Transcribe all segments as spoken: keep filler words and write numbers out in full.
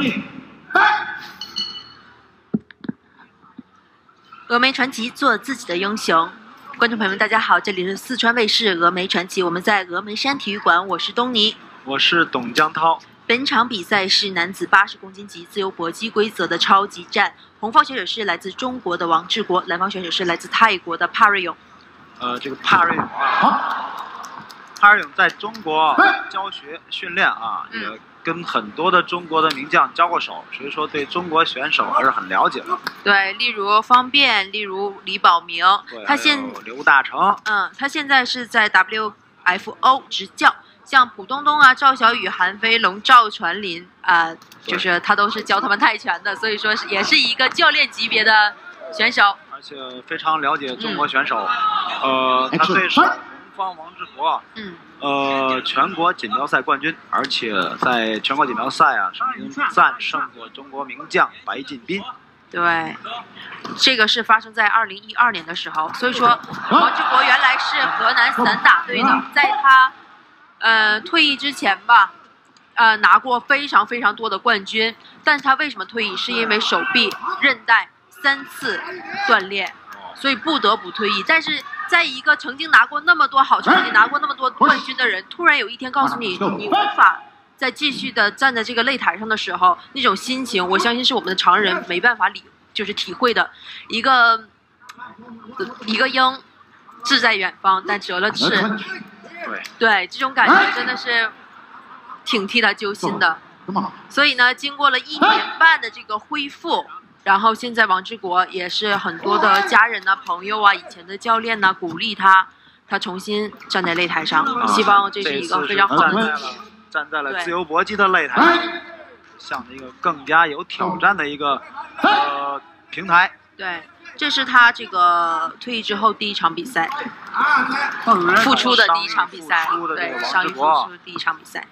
峨眉传奇，做自己的英雄。观众朋友们，大家好，这里是四川卫视峨眉传奇，我们在峨眉山体育馆，我是东尼， 我是董江涛。 本场比赛是男子八十公斤级自由搏击规则的超级战，红方选手是来自中国的王志国，蓝方选手是来自泰国的 Prayong。 呃，这个 Prayong 啊 ，Prayong 在中国教学训练啊，也、嗯。 跟很多的中国的名将交过手，所以说对中国选手还是很了解的。 对，例如方便，例如李保明，他现刘大成， 嗯，他现在是在 W F O 执教，像浦东东啊、赵小雨、韩飞龙、赵传林啊、呃，就是他都是教他们泰拳的，所以说是也是一个教练级别的选手， 而且非常了解中国选手。嗯、呃，他对手红方王志国，嗯。 呃，全国锦标赛冠军，而且在全国锦标赛啊，曾经战胜过中国名将白敬斌。 对，这个是发生在二零一二年的时候。所以说，王志国原来是河南散打队的，在他呃退役之前吧，呃拿过非常非常多的冠军。但是他为什么退役？是因为手臂韧带三次断裂，所以不得不退役。但是。 在一个曾经拿过那么多好成绩、拿过那么多冠军的人，突然有一天告诉你，你无法再继续的站在这个擂台上的时候，那种心情，我相信是我们的常人没办法理，就是体会的。一个一个鹰，志在远方，但折了翅。 对对，这种感觉真的是挺替他揪心的。所以呢，经过了一年半的这个恢复。 然后现在王志国也是很多的家人呐、朋友啊、以前的教练呐、鼓励他，他重新站在擂台上，啊、希望这是一个非常好的站在了站在了自由搏击的擂台上，向着一个更加有挑战的一个呃平台。 对，这是他这个退役之后第一场比赛，复出的第一场比赛，对，伤愈复出的第一场比赛。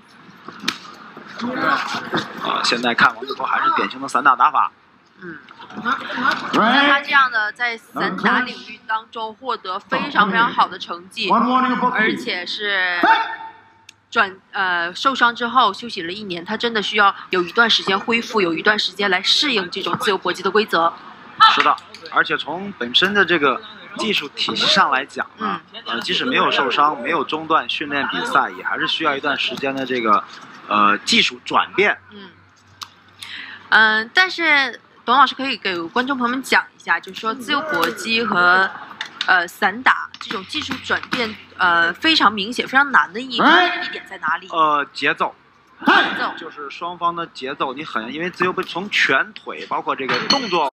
啊，现在看王志国还是典型的散打打法。 嗯，像他这样的在散打领域当中获得非常非常好的成绩，而且是转呃受伤之后休息了一年，他真的需要有一段时间恢复，有一段时间来适应这种自由搏击的规则。 是的，而且从本身的这个技术体系上来讲呢，嗯、呃，即使没有受伤，没有中断训练比赛，也还是需要一段时间的这个呃技术转变。嗯嗯、呃，但是。 董老师可以给观众朋友们讲一下，就是说自由搏击和呃散打这种技术转变，呃非常明显、非常难的一一点在哪里？ 呃，节奏， 节奏就是双方的节奏，你很因为自由搏从拳腿包括这个动作。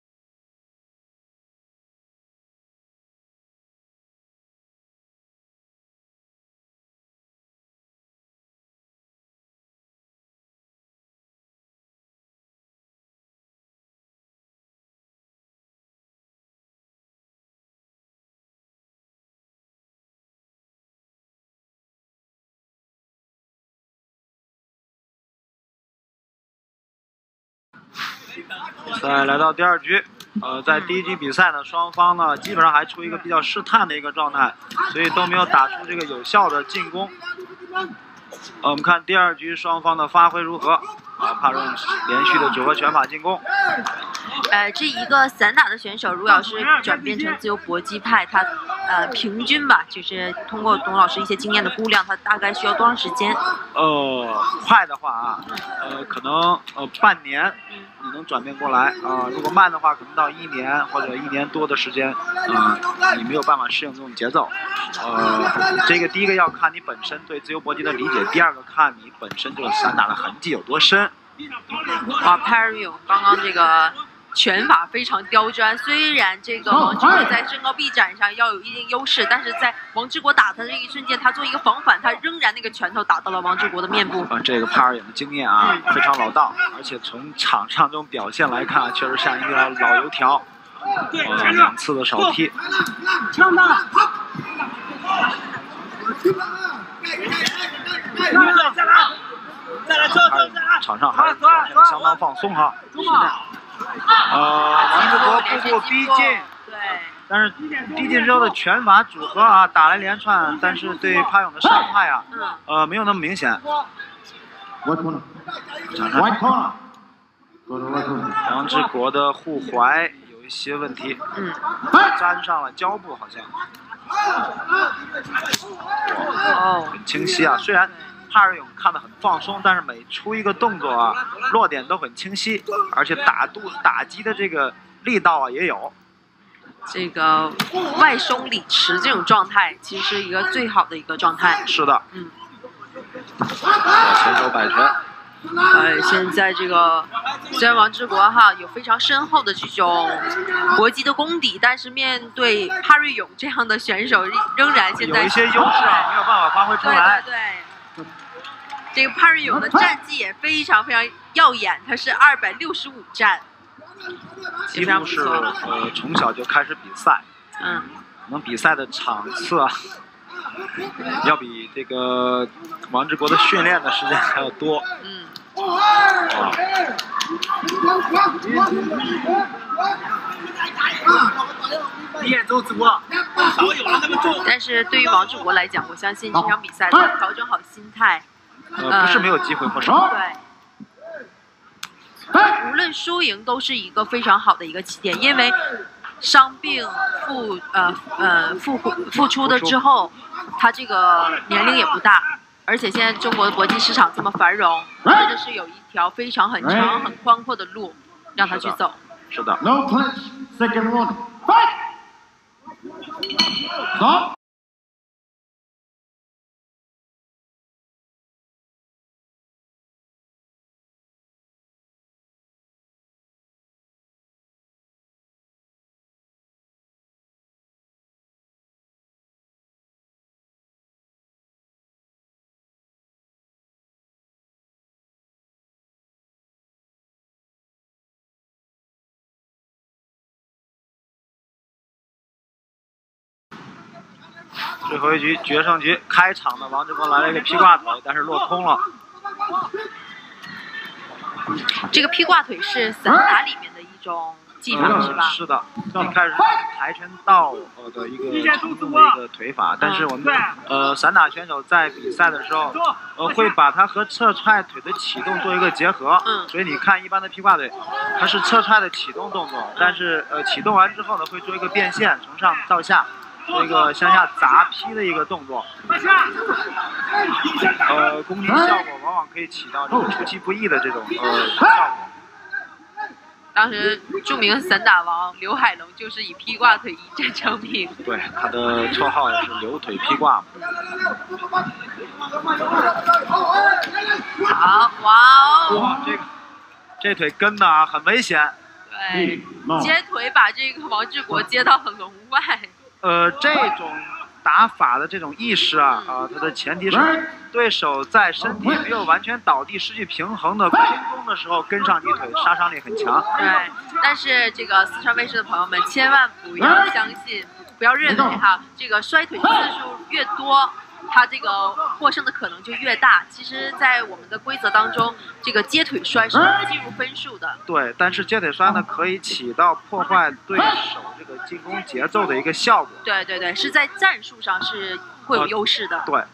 比赛来到第二局，呃，在第一局比赛呢，双方呢基本上还处于一个比较试探的一个状态，所以都没有打出这个有效的进攻。呃，我们看第二局双方的发挥如何？啊，帕荣连续的组合拳法进攻。 呃，这一个散打的选手，如果要是转变成自由搏击派，他呃平均吧，就是通过董老师一些经验的估量，他大概需要多长时间？ 呃，快的话啊，呃，可能呃半年你能转变过来啊、呃；如果慢的话，可能到一年或者一年多的时间，啊、呃，你没有办法适应这种节奏。呃，这个第一个要看你本身对自由搏击的理解，第二个看你本身这个散打的痕迹有多深。 哇 ，Prayong 刚刚这个拳法非常刁钻，虽然这个王志国在身高臂展上要有一定优势，但是在王志国打他的这一瞬间，他做一个防反，他仍然那个拳头打到了王志国的面部。 啊，这个Prayong的经验啊，嗯、非常老道，而且从场上这种表现来看，确实像一个老油条。呃，两次的手踢。枪他！再来！再来！场上还是表现得相当放松哈。呃，王志国步步逼近， 对， 但是逼近之后的拳法组合啊，打来连串，但是对Prayong的伤害啊，呃，没有那么明显。场上王志国的护踝有一些问题， 嗯， 粘上了胶布，好像。 哦， 很清晰啊，虽然帕瑞勇看得很放松，但是每出一个动作啊，落点都很清晰，而且打肚打击的这个力道啊也有。 这个外松里持这种状态，其实是一个最好的一个状态。 是的， 嗯。 前手摆拳。 呃，现在这个虽然王志国哈有非常深厚的这种搏击的功底，但是面对帕瑞勇这样的选手，仍然现在有一些优势啊，没有办法发挥出来。 对对对，这个帕瑞勇的战绩也非常非常耀眼，他是二百六十五战， 几乎是呃从小就开始比赛， 嗯， 可能比赛的场次啊，要比这个王志国的训练的时间还要多。 嗯。 哇！ 但是对于王志国来讲，我相信这场比赛他调整好心态， 呃，不是没有机会获胜。 对，无论输赢都是一个非常好的一个起点，因为伤病复呃呃复复出的之后，他这个年龄也不大。而且现在中国的搏击市场这么繁荣，真的是有一条非常很长、很宽阔的路让他去走。 是的。 No clinch, second round, fight. Stop. 最后一局决胜局开场的王志国来了一个劈挂腿，但是落空了。 这个劈挂腿是散打里面的一种技法，是吧？ 是的，一开始跆拳道的一个常用的一个腿法，但是我们呃散打选手在比赛的时候，呃会把它和侧踹腿的启动做一个结合。 嗯。 所以你看一般的劈挂腿，它是侧踹的启动动作，但是呃启动完之后呢，会做一个变线，从上到下。做一个向下砸劈的一个动作，呃，攻击效果往往可以起到这个出其不意的这种呃效果。 当时著名散打王刘海龙就是以劈挂腿一战成名。 对，他的绰号也是刘腿劈挂嘛。 好，哇哦！ 哇，这个这腿跟的啊，很危险。 对，接腿把这个王志国接到了笼外。 呃，这种打法的这种意识啊，啊、呃，它的前提是对手在身体没有完全倒地、失去平衡的空中的时候跟上你腿，杀伤力很强。 对，但是这个四川卫视的朋友们千万不要相信，不要认为哈，这个摔腿次数越多，它这个获胜的可能就越大。其实，在我们的规则当中，这个接腿摔是不计入分数的。 对，但是接腿摔呢，可以起到破坏对手这个进攻节奏的一个效果。 对对对，是在战术上是会有优势的。 呃、对。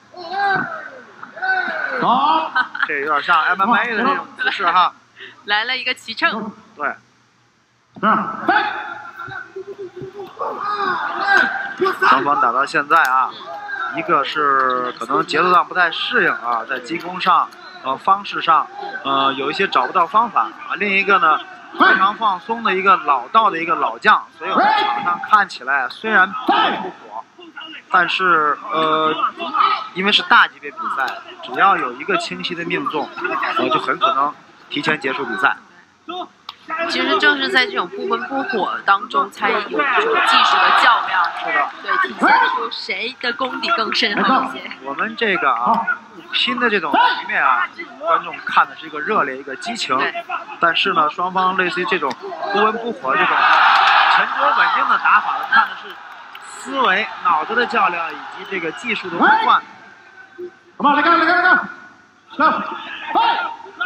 好，这有点像 M M A 的这种姿势哈。 来了一个骑乘。 对。双方打到现在啊。一个是可能节奏上不太适应啊，在进攻上、呃方式上，呃有一些找不到方法啊。另一个呢，非常放松的一个老道的一个老将，所以我在场上看起来虽然不温不火，但是呃，因为是大级别比赛，只要有一个清晰的命中，呃就很可能提前结束比赛。 其实正是在这种不温不火当中，才有一种技术的较量。 是的， 对，体现出谁的功底更深厚一些。 我们这个啊，拼的这种局面啊，观众看的是一个热烈、一个激情。但是呢，双方类似于这种不温不火、这种沉着稳定的打法，看的是思维、脑子的较量以及这个技术的互换。 Come on, let go, let go, let go. Stop. Fight.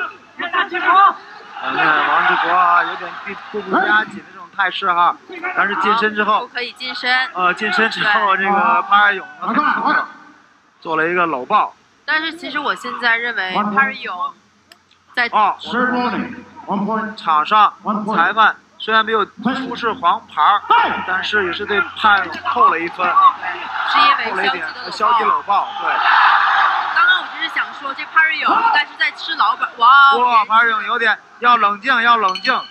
啊，看王志国啊，有点步步加紧的这种态势哈，但是近身之后， 不可以近身。 呃，近身之后，这个帕尔勇呢，做了一个搂抱。 但是其实我现在认为帕尔勇， 在哦， Third warning. One point. 场上裁判虽然没有出示黄牌，但是也是对潘勇扣了一分， 是因为扣了一点消极的消极搂抱。对， 刚刚我就是想说，这潘瑞勇应该是在吃老板。哇！ 哇，潘勇有点要冷静，要冷静。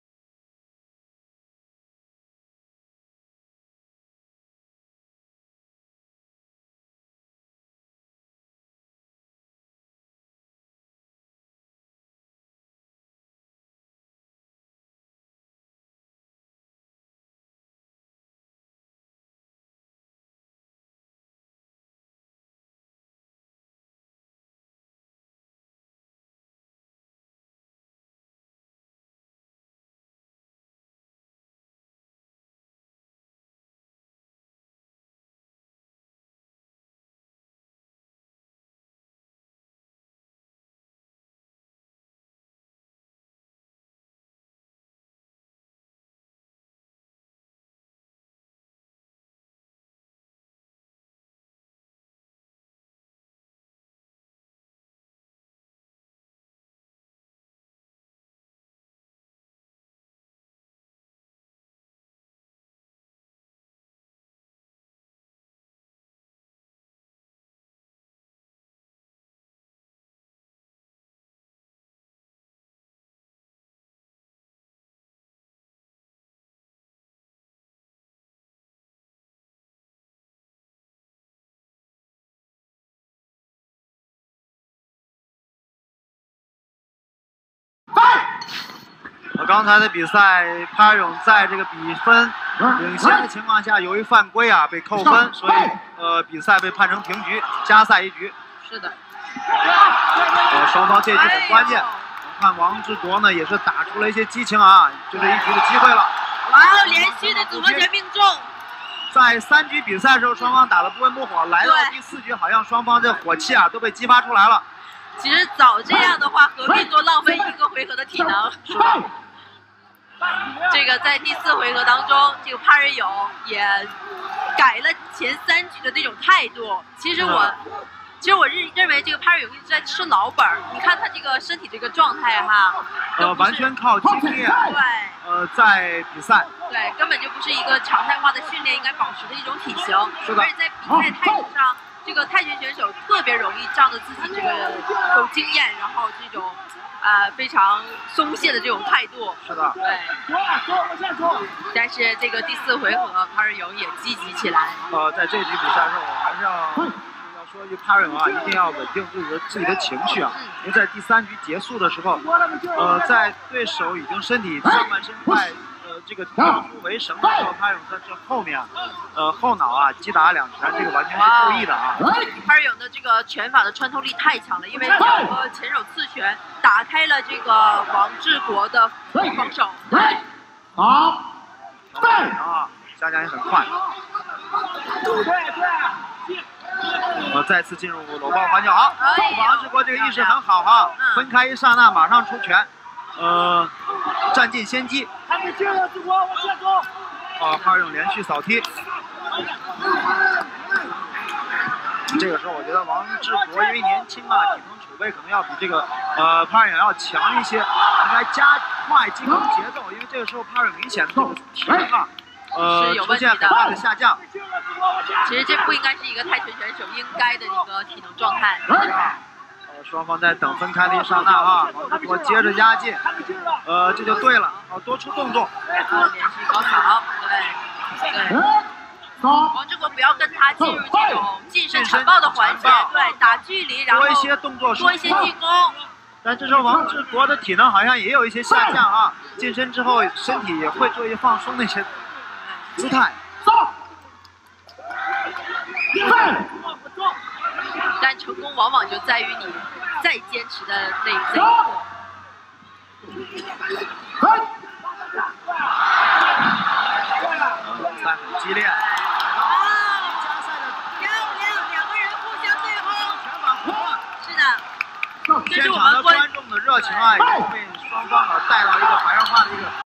刚才的比赛，潘勇在这个比分领先的情况下，由于犯规啊被扣分，所以呃比赛被判成平局，加赛一局。 是的。 呃，双方这局很关键。我看王志国呢也是打出了一些激情啊，就这一局的机会了。 哇，连续的组合拳命中。 在三局比赛的时候，双方打得不温不火，来到第四局，好像双方这火气啊都被激发出来了。 其实早这样的话，何必多浪费一个回合的体能？ 是的。 这个在第四回合当中，这个潘瑞勇也改了前三局的那种态度。其实我，其实我认认为这个潘瑞勇一直在吃老本儿。你看他这个身体这个状态哈， 呃，完全靠经验。 对。 呃，在比赛。 对，根本就不是一个常态化的训练应该保持的一种体型。 是的。 而且在比赛态度上，这个泰拳选手特别容易仗着自己这个有经验，然后这种。呃，非常松懈的这种态度。 是的。 对。但是这个第四回合，潘瑞勇也积极起来。 呃，在这局比赛的时候，我还是要要说一句，潘瑞勇啊，一定要稳定自己的自己的情绪啊， 嗯、 因为在第三局结束的时候，呃，在对手已经身体上半身快呃这个跳出围绳的时候，潘瑞勇在这后面，呃后脑啊击打两拳，这个完全是故意的啊。 潘瑞勇的这个拳法的穿透力太强了，因为两个前手刺拳打开了这个王志国的防守。对。 好。 对啊，下降也很快。 对对。 呃，再次进入搂抱环节，好，王志国这个意识很好哈，分开一刹那马上出拳，呃，占尽先机。 还没进了，志国往前走。 啊，潘瑞勇连续扫踢。这个时候，我觉得王志国因为年轻啊，体能储备可能要比这个呃潘瑞勇要强一些，应该加快进攻节奏，因为这个时候潘瑞勇明显的这个体能啊。呃，出现很大的下降。 其实这不应该是一个泰拳选手应该的一个体能状态。 呃，双方在等分开的一刹那啊，王志国接着压进，呃，这就对了，啊，多出动作。 连续高潮，对对。王志国不要跟他进入这种近身缠抱的环节，对，打距离，然后多一些动作， 多一些进攻。 但这时候王志国的体能好像也有一些下降啊，近身之后身体也会做一些放松的一些姿态。 但成功往往就在于你再坚持的那那一刻。 比赛很激烈。 加赛的漂亮，两个人互相对轰， 全场混乱。 是的。 现场的观众的热情啊，已经被双方啊带到一个白热化的一个